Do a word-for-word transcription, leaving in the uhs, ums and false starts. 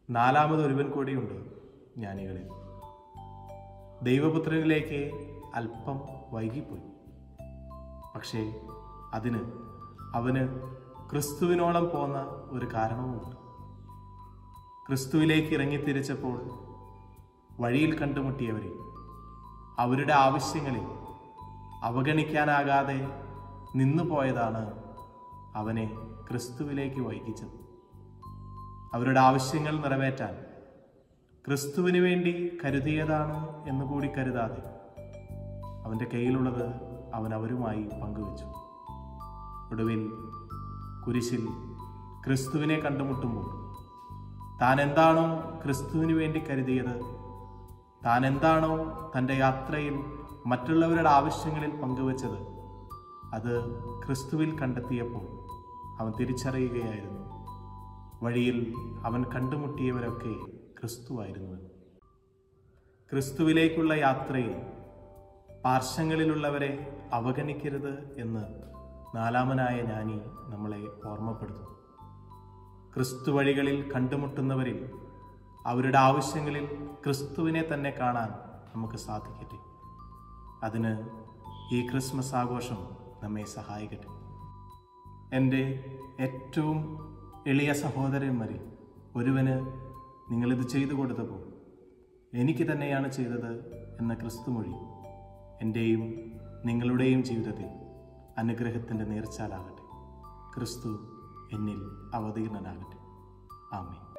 നാലാമതൊരുവൻ കൂടിയുണ്ട് ജ്ഞാനികളിൽ. ദൈവപുത്രനിലേക്ക് അല്പം വൈകിപ്പോയി. പക്ഷേ അതിന് അവന് ക്രിസ്തുവിനോളം പോന്ന ഒരു കാരണവുമുണ്ട്. ക്രിസ്തുവിലേക്ക് ഇറങ്ങിത്തിരിച്ചപ്പോൾ വഴിയിൽ കണ്ടുമുട്ടിയവരെ അവരുടെ ആവശ്യങ്ങളിൽ അവഗണിക്കാനാകാതെ നിന്നുപോയതാണ് അവനെ ക്രിസ്തുവിലേക്ക് വൈകിച്ചത്. അവരുടെ ആവശ്യങ്ങൾ നിറവേറ്റാൻ ക്രിസ്തുവിന് വേണ്ടി കരുതിയതാണ് എന്നുകൂടി കരുതാതെ അവൻ്റെ കയ്യിലുള്ളത് അവൻ അവരുമായി പങ്കുവച്ചു. ഒടുവിൽ കുരിശിൽ ക്രിസ്തുവിനെ കണ്ടുമുട്ടുമ്പോൾ താൻ എന്താണോ ക്രിസ്തുവിന് വേണ്ടി കരുതിയത്, താൻ എന്താണോ തൻ്റെ യാത്രയിൽ മറ്റുള്ളവരുടെ ആവശ്യങ്ങളിൽ പങ്കുവച്ചത്, അത് ക്രിസ്തുവിൽ കണ്ടെത്തിയപ്പോൾ അവൻ തിരിച്ചറിയുകയായിരുന്നു വഴിയിൽ അവൻ കണ്ടുമുട്ടിയവരൊക്കെ ക്രിസ്തുവായിരുന്നു. ക്രിസ്തുവിലേക്കുള്ള യാത്രയിൽ പാർശ്വങ്ങളിലുള്ളവരെ അവഗണിക്കരുത് എന്ന് നാലാമനായ ജ്ഞാനി നമ്മളെ ഓർമ്മപ്പെടുത്തുന്നു. ക്രിസ്തു വഴികളിൽ കണ്ടുമുട്ടുന്നവരിൽ അവരുടെ ആവശ്യങ്ങളിൽ ക്രിസ്തുവിനെ തന്നെ കാണാൻ നമുക്ക് സാധിക്കട്ടെ. അതിന് ഈ ക്രിസ്മസ് ആഘോഷം നമ്മെ സഹായിക്കട്ടെ. എൻ്റെ ഏറ്റവും എളിയ സഹോദരന്മാരിൽ ഒരുവന് നിങ്ങളിത് ചെയ്തു കൊടുത്തപ്പോൾ എനിക്ക് തന്നെയാണ് ചെയ്തത് എന്ന ക്രിസ്തുമൊഴി എൻ്റെയും നിങ്ങളുടെയും ജീവിതത്തിൽ അനുഗ്രഹത്തിൻ്റെ നേർച്ചാലാകട്ടെ. ക്രിസ്തു എന്നിൽ അവതീർണനാകട്ടെ. ആമേൻ.